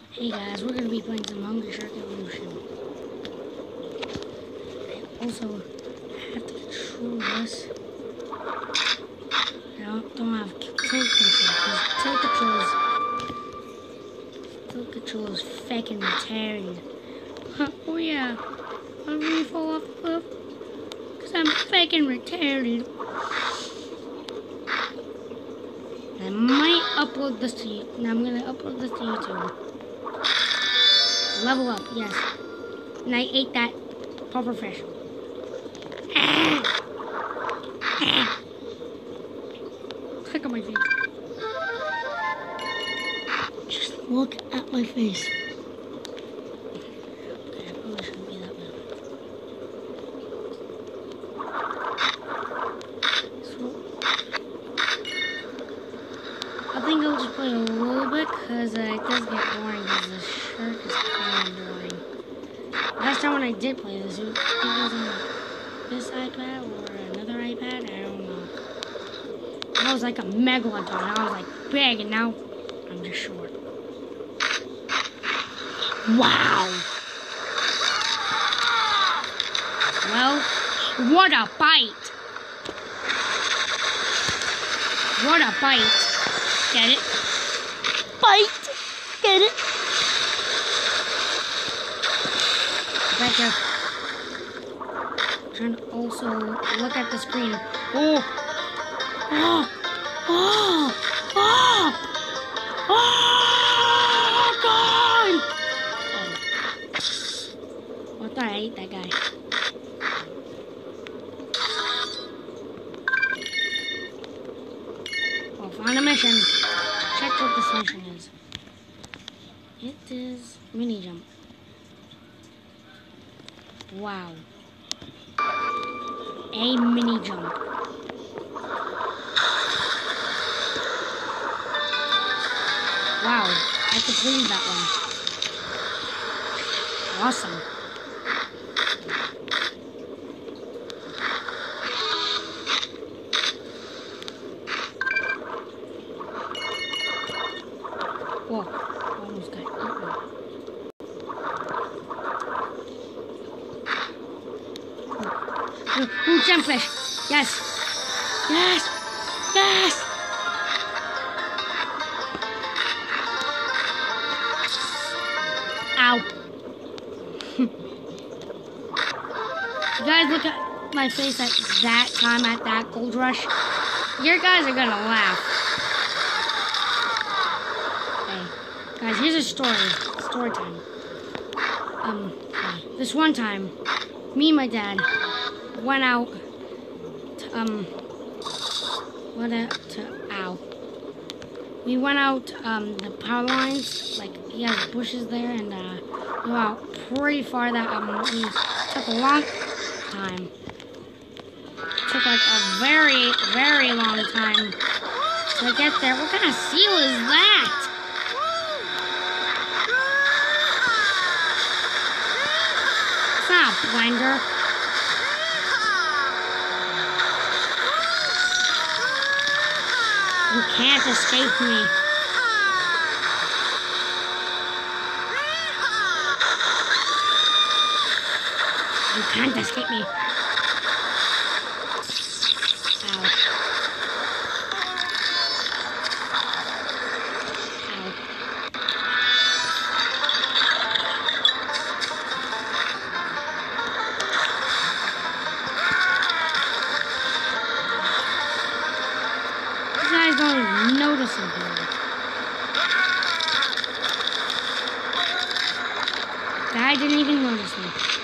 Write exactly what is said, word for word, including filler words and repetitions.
Hey guys, we're gonna be playing some Hungry Shark Evolution. I also have to control this. I don't, don't have tilt control because tilt control is tilt control is fucking retarded. Huh, oh yeah, I'm gonna fall off the cliff because I'm fucking retarded. I might upload this to you. Now I'm gonna upload this to YouTube. Level up, yes. And I ate that puffer fish. Click on my face. Just look at my face. Okay, I probably shouldn't be that loud. So, I think I'll just play a little bit because uh, it does get boring because the shark is kind of boring. Last time when I did play this, it was on this iPad or another iPad, I don't know. I was like a megalodon, I was like big, and now I'm just short. Wow! Well, what a bite! What a bite! Get it? Bite! Get it? Right there. I'm trying to also look at the screen. Oh! Oh! Oh! Oh! Oh! God! Oh. I thought I ate that guy. Well, found a mission. Check what this mission is. It is mini jump. Wow. A mini jump. Wow, I completed that one. Awesome. Whoa, almost got eaten. Ooh, ooh, gemfish. Yes. Yes. Yes. Ow. You guys look at my face at that time, at that gold rush. You guys are gonna laugh. Okay. Guys, here's a story. Story time. Um, okay. This one time, me and my dad went out to, um, went out to, ow. We went out, um, the power lines, like, he has bushes there, and, uh, we went out pretty far that, um, we took a long time. It took, like, a very, very long time to get there. What kind of seal is that? It's not a blender. You can't escape me. You can't escape me. Ow. Ow. You guys don't even notice it here. Guy didn't even notice me.